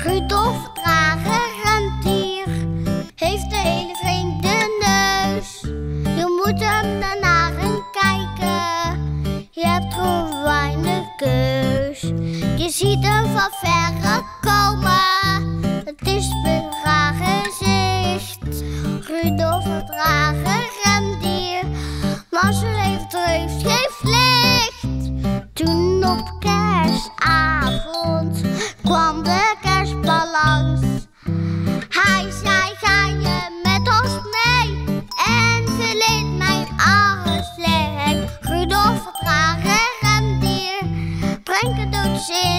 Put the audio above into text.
Rudolf het rare rendier heeft een hele vreemde neus. Je moet hem daarnaar gaan kijken, je hebt gewoon weinig keus. Je ziet hem van verre komen, het is een raar gezicht. Rudolf het rare rendier, maar zijn leven heeft geen licht. Toen op kerstavond kwam de kerstbal langs. Hij zei, ga je met ons mee? En verleed mijn arme slecht. Rudolf het rare rendier brengt cadeautjes in